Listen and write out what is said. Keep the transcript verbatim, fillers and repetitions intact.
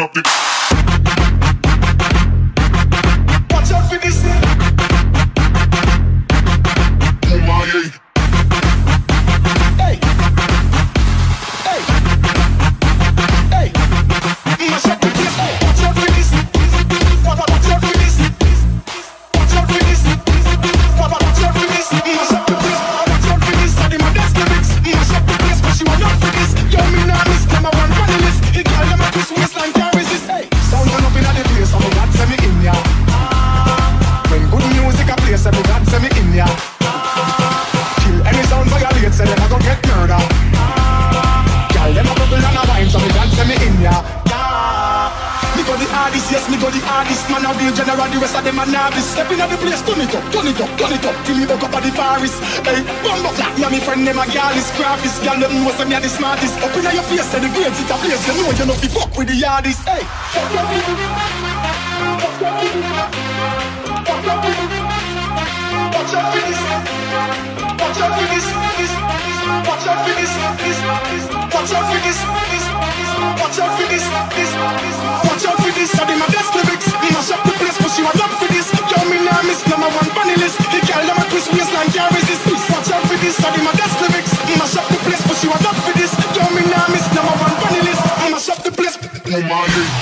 up the. Watch out for this. Oh my yeah. Hey, hey, hey. Mash up the place. Hey, watch out for this. Watch out for this. Watch out for this. Watch out for this. Mash up the place. Watch out for this. And my desk lyrics. Mash up the place, but she want up for this. Yo, me nah miss. Them a one panelist. He call them a twist waistline can't resist. Hey, sound run up inna the place. I'm a God send me in ya. When good music a play, say me God send me in ya. Kill any sound violate, say them a go get murder. Girl, them a bubble and a wine, so me God send me in ya. Me go the hardest, yes, me go the hardest. Man a real general, the rest of them a novice. Step inna the place, turn it up, turn it up, turn it up, till me buck up at the forest. Hey, bumbo flat, yeah, me friend them a girl is graphist. Girl, them know say me a the smartest. Up inna your face, say the grades it a place. You know you know fi fuck with the hardest. Hey, watch out for this. Watch out for this. Watch out for this. Watch out for this. Watch out for this. Watch out for this. Watch out for this. I did my best lyrics. Mash up the place, but she was up for this. Yo, me nah miss number one panelist. He can't let my twist waistline can't resist. Watch out for this. I did my best lyrics. Mash up the place, but she was up for this. Yo, me nah miss number one panelist. Mash up the place. Oh my God.